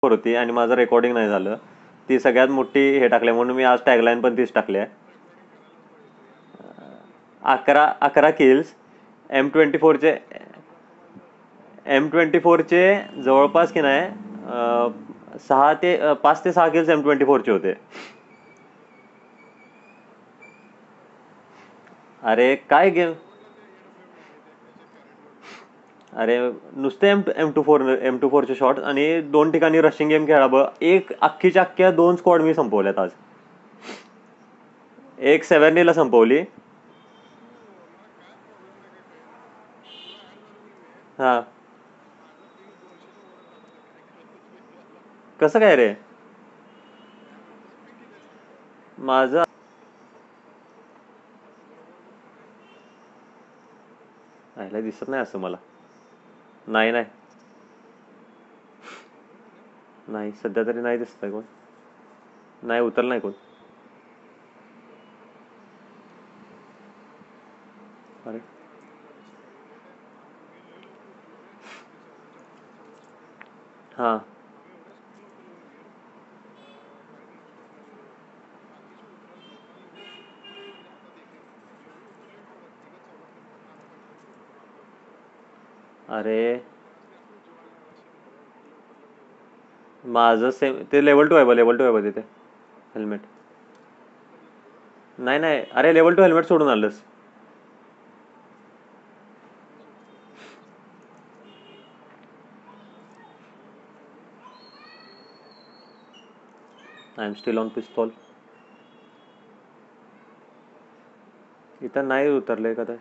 PS4 होती आणि माझं रेकॉर्डिंग नाही झालं. ती सगळ्यात मोठी हे टाकले म्हणून मी आज टॅगलाईन पण तीच टाकली आहे. 11 किल्स M24चे जवळपास की नाही 5 ते 6 किल्स M24चे होते. अरे काय गेम, अरे नुसते M24चे शॉट आणि 2 ठिकाणी रशिंग गेम खेळा बघ. एक अख्खीच्या अख्ख्या 2 स्क्वॉड मी संपवल्यात आज. एक 70 संपवली. हा कसं काय रे माझं? आयला दिसत नाही असं मला. नाही नाही नाही सध्या तरी नाही दिसतंय कोण. नाही उतरलं नाही कोण. अरे हां अरे माझं सेम ते लेवल 2 आहे बघ. लेवल 2 आहे बघ तिथे हेल्मेट. नाही नाही अरे लेवल 2 हेल्मेट सोडून आलंस. I am still on pistol. इथं नाही उतरलंय कदा.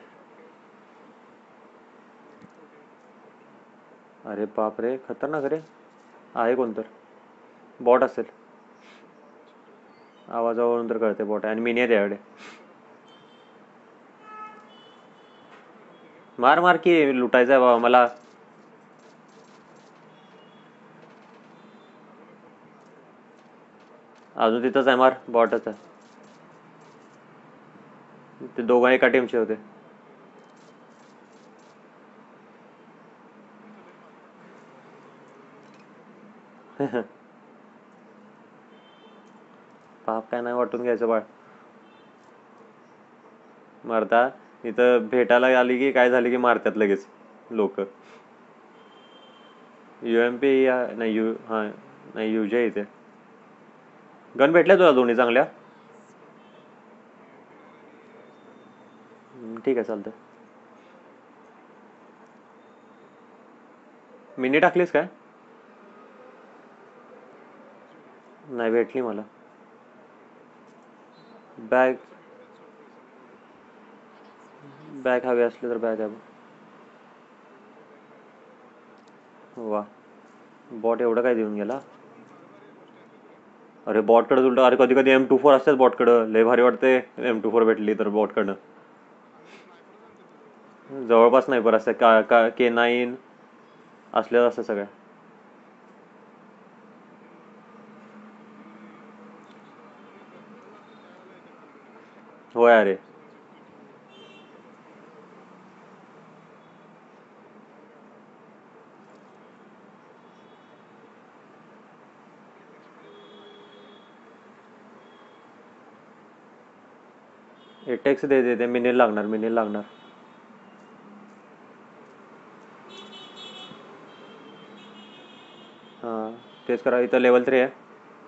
अरे बाप रे खतरनाक रे. आहे कोणतर बॉट असेल. आवाजावरून तर कळते बॉट आहे आणि मिनी आहे त्याकडे. मार मार की लुटायचं आहे बाबा मला. अजून तिथंच आहे. मार बॉटच आहे. ते दोघं एका टीमचे होते. पाप काय नाही वाटून घ्यायचं बाळ. मारता इथं भेटायला आली की काय झाली की मारतात लगेच लोक. UMP या नाही हां नाही UJ इथे. गन भेटल्या तुला दोन्ही चांगल्या? ठीक आहे चालतं. मिनी टाकलीस काय? नाही भेटली मला. बॅग बॅग हवी असली तर बॅग आहे. वा बॉट एवढं काय देऊन गेला. अरे बॉटकडे उलट अरे कधी कधी M24 असतेच बॉटकडं. लय भारी वाटते M24 भेटली तर बॉटकडनं. जवळपास नाही बरं असं का K9 असल्याच असतं सगळ्या. होय अरे एटेक्स दे मिनी लागणार. मिनी लागणार. हां तेच करा. इथं लेवल 3 आहे.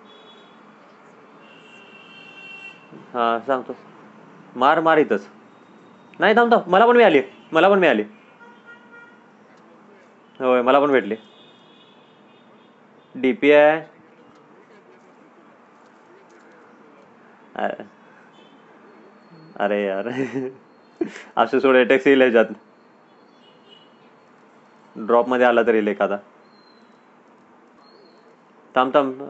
हां सांगतो. मार मार इथंच. नाही थांब थांब मला पण मिळाली. मला पण मिळाली. होय मला पण भेटली. DP आहे. अरे यार असं सोड एटेक्स येईल ह्याच्यात. ड्रॉपमध्ये आला तरी येईल एखादा. थांब थांब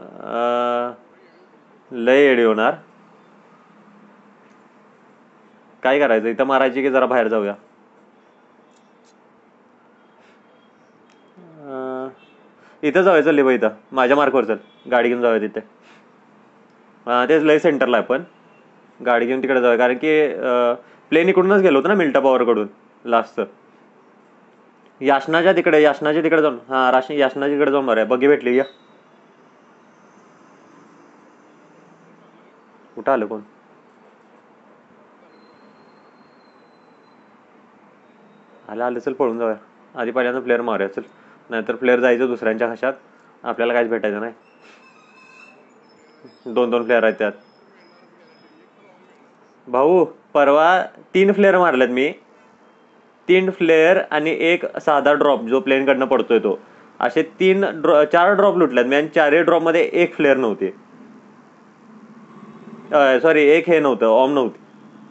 लय एडी होणार. काय करायचं इथं मारायची की जरा बाहेर जाऊया? इथं जाऊया. चल बा इथं माझ्या मार्कवर चल. गाडी घेऊन जाऊया तिथे. हां तेच लय सेंटरला आहे. पण गाडी घेऊन तिकडे जाऊया कारण की प्लेन इकडूनच गेलो होतो ना मिल्टा पॉवरकडून लास्टचं. याशनाच्या तिकडे जाऊन हां याशनाच्या तिकडे जाऊन मारूया. बघी भेटली या. कुठं आलं कोण? आलं चल पळून जाऊया. आधी पहिल्यांदा प्लेअर मारूया चल, नाहीतर प्लेअर जायचं दुसऱ्यांच्या खशात, आपल्याला काहीच भेटायचं नाही. 2-2 प्लेअर आहेत त्यात. भाऊ परवा 3 फ्लेअर मारलेत मी. 3 फ्लेअर आणि एक साधा ड्रॉप जो प्लेनकडनं पडतोय तो, असे 4 ड्रॉप लुटल्यात मी, आणि 4ही ड्रॉपमध्ये एक फ्लेअर नव्हते. सॉरी, एक हे नव्हतं, ऑम नव्हती.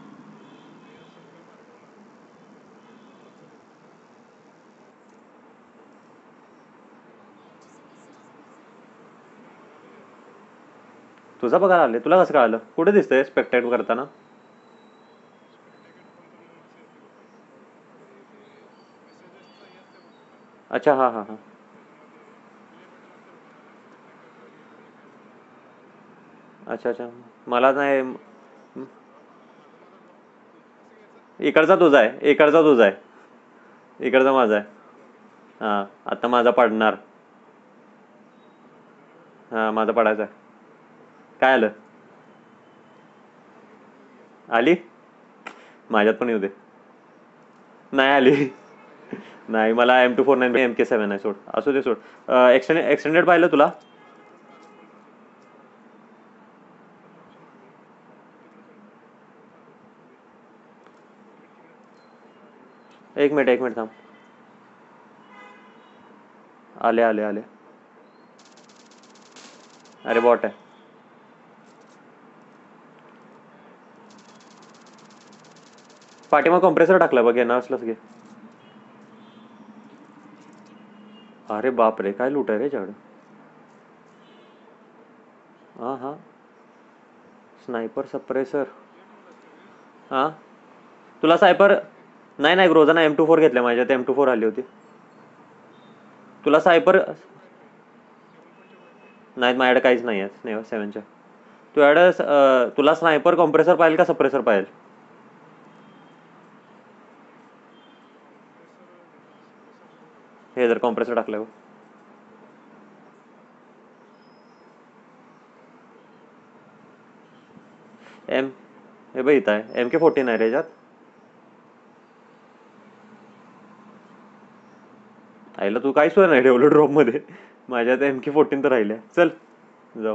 तुझा बघायला आले, तुला कसं कळालं? कुठे दिसतंय स्पेक्टेट करताना? अच्छा, हां हां हां. अच्छा अच्छा, मला नाही. इकडचा तुझा आहे, इकडचा तुझा आहे, इकडचा माझा आहे. हां, आता माझा पडणार. हां, माझा पडायचा आहे. काय आलं? आली? माझ्यात पण येऊ दे. नाही आली. नाही, मला M249 MK7 आहे. सोड, असू दे सोड. एक्सटेंडेड पाहिलं तुला? एक मिनिट थांब. आले आले आले. अरे बॉट आहे. पाठीमाग कॉम्प्रेसर टाकला बघ, ना असलंच घे. अरे बाप रे, काय लूट आहे रे झाड. हां हां, स्नायपर सप्रेसर. हां, तुला सायपर नाही नाही, ग्रोजाना M24 घेतल्या, माझ्यात M24 आली होती. तुला सायपर नाही, माझ्याकडे काहीच नाही आहे 7च्या. तुझ्याकडे तुला स्नायपर कॉम्प्रेसर पाहिजे का सप्रेसर पाहिजे? हे जर कॉम्प्रेसर टाकलं हे बघ इथं आहे, MK14 आहे रे याच्यात. आईला तू काही सोय नाही ठेवलं ड्रॉप मध्ये. माझ्यात MK14 तर राहिल्या. चल जाऊ.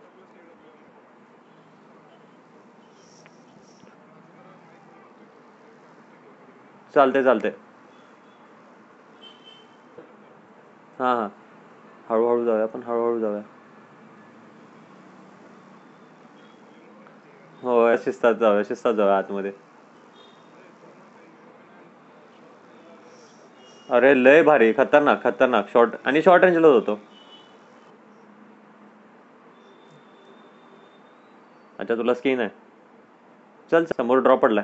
चालते. हां हां, हळूहळू जाऊया, पण हळूहळू जाऊया. हो, शिस्तात जाऊया आतमध्ये. अरे लय भारी, खतरनाक शॉर्ट, आणि शॉर्ट रेंजलाच होतो. अच्छा, तुला स्किन आहे. चल, समोर ड्रॉप पडलाय.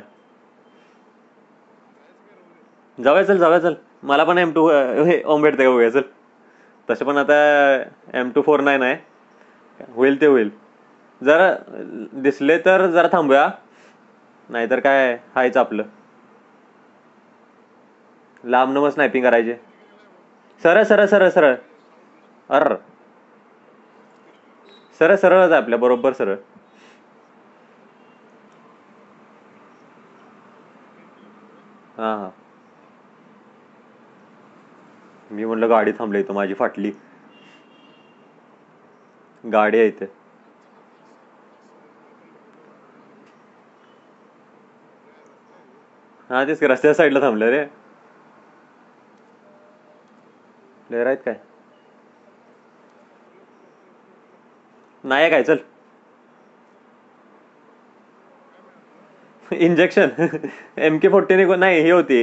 जाऊया चल. मला पण M2 हे ओम भेटते का बघूया चल. तसं पण आता M249 आहे, होईल ते होईल. जरा दिसले तर जरा थांबूया, नाहीतर काय हायच आपलं. लांब मग स्नायपिंग करायचे. सरळ. अर सरळच आहे आपल्या बरोबर, सरळ. हां हां, मी म्हणलं गाडी थांबली इथं, माझी फाटली गाडी आहे इथे. हां, तेच की, रस्त्याच्या साईडला थांबलं रे. प्लेअर आहेत काय? नाही काय, चल. इंजेक्शन. MK14 नाही, हे होती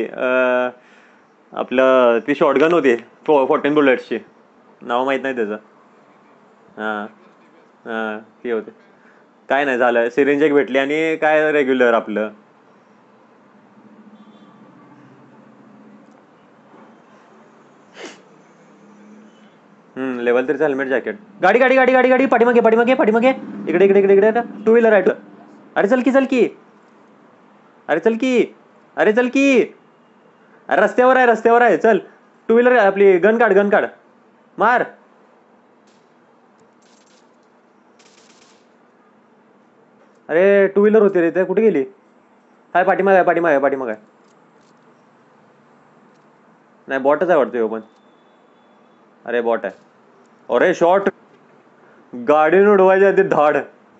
आपलं ती शॉटगन होती, 14 बुलेट्सची. नाव माहीत नाही त्याचं. हां हां, ती होते. काय नाही झालं, सिरिंज एक भेटली, आणि काय रेग्युलर आपलं. लेवल 3चं हेल्मेट जॅकेट. गाडी पाठीमागे. इकडे 2 व्हीलर आहे. अरे चल की. अरे रस्त्यावर आहे चल. 2 व्हीलर आपली, गन काढ मार. अरे टू व्हीलर होती रे ते, कुठे गेली? हाय पाठीमाग आहे, पाठीमाग आहे, पाठीमाग आहे. नाही बॉटच आहे वाटतं ह्यो पण. अरे बॉट आहे. अरे शॉट. गाडी उडवायच्या आधी धाड.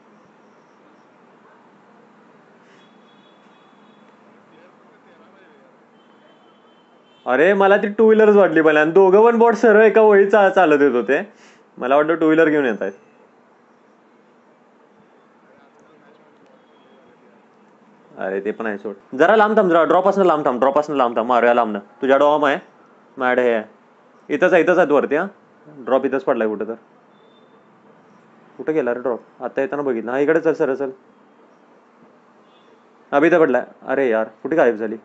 अरे मला ती टू व्हीलरच वाटली पहिल्या, आणि दोघं पण बॉट सर्व एका वळी चालत येत होते. मला वाटतं टू व्हीलर घेऊन येत आहेत. अरे ते पण आहे सोड. जरा लांब थांब, जरा ड्रॉप असणं लांब थांब, ड्रॉप असणं लांब थांब, मारूया लांबनं. तुझ्या डॉम आहे, माझ्याकडे हे आहे. इथंच आहे वरती. हा ड्रॉप इथंच पडलाय कुठं तर. कुठं गेला रे ड्रॉप? आता येताना बघितलं. हा इकडे चल, सर चल. अभि इथं पडलाय. अरे यार कुठे गायब झाली?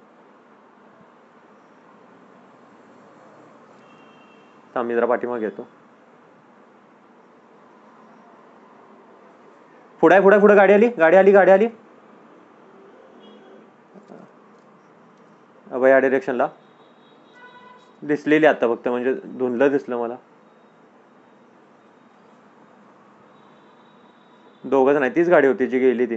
थांब मी जरा पाठीमागे येतो. पुढे पुढे पुढे गाडी आली, गाडी आली, गाडी आली. अभय या डिरेक्शनला दिसलेली आता, फक्त म्हणजे धुंदलं दिसलं मला. दोघंच नाही, तीच गाडी होती जी गेली ती.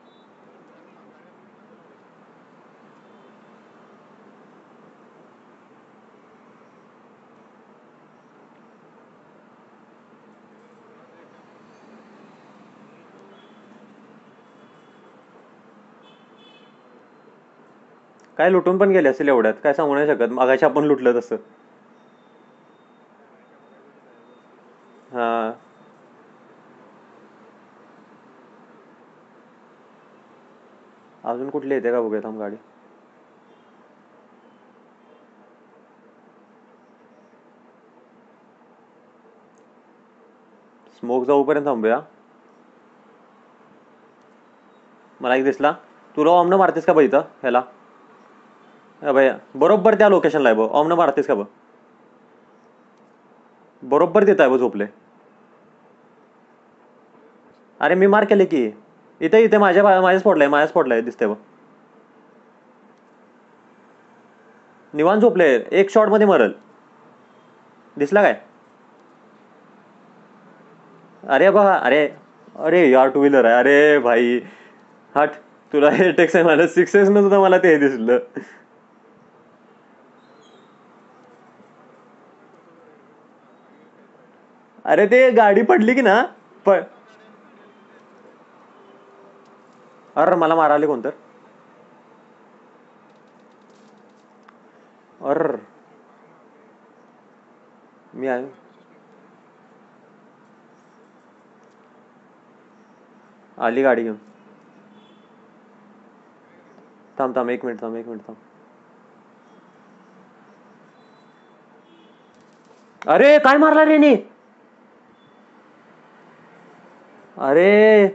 काय लुटून पण गेले असेल एवढ्यात, काय सांगू नाही शकत. मागाशी आपण लुटलं तसं. हा अजून कुठली येते का बघूया थांब गाडी. स्मोक जाऊपर्यंत थांबूया. मला एक दिसला. तुला ऑमनं मारतेस का बघ इथं ह्याला? भैया बरोबर त्या लोकेशनला आहे बघ. ऑमनं मारतेस का बघ? बरोबर तिथं आहे बघ झोपले. अरे मी मार केले की. इथे इथे माझ्या स्पॉटला आहे दिसते बघ. निवांत झोपले, एक शॉट मध्ये मरल. दिसला काय? अरे बघा, अरे अरे यार टू व्हीलर आहे. अरे भाई हट. तुला हे टेक्स आहे, मला सिक्सेस न सुद्धा मला ते दिसलं. अरे ते गाडी पडली की ना. पण अरे मला माराले कोणतर. अर मी आहे. आली गाडी घेऊन. थांब थांब, एक मिनिट थांब, एक मिनिट थांब. अरे काय मारला रे नी? अरे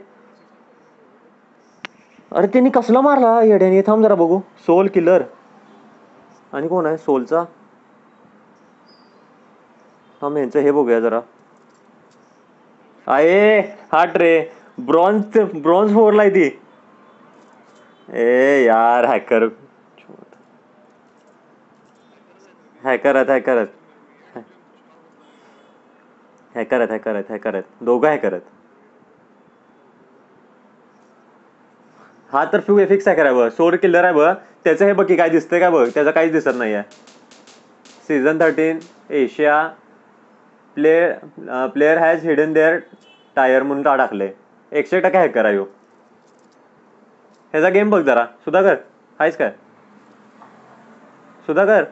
अरे त्यांनी कसला मारला येड्याने? थांब जरा बघू. Soul killer. आणि कोण आहे सोलचा? थांब यांचं हे बघूया जरा. आहे हाट रे. ब्रॉन्झ ब्रॉन्झ फोरला आहे ती. ए यार हॅकर. हॅकर आहेत, हॅकर आहेत, हॅकर आहेत, हॅकर आहेत, हॅकर आहेत, दोघं हॅकर आहेत. हा तर फिक्स हॅकर आहे बघ. सोर किल्लर आहे बघ. त्याचं हे बघ की काय दिसतंय का बघ. त्याचं काहीच दिसत नाही आहे. Season 13 Asia player has hidden there tyre म्हणून टाकले. 100% हॅकर आहे ह्यो. ह्याचा गेम बघ जरा. सुधाकर आहेस काय? सुधाकर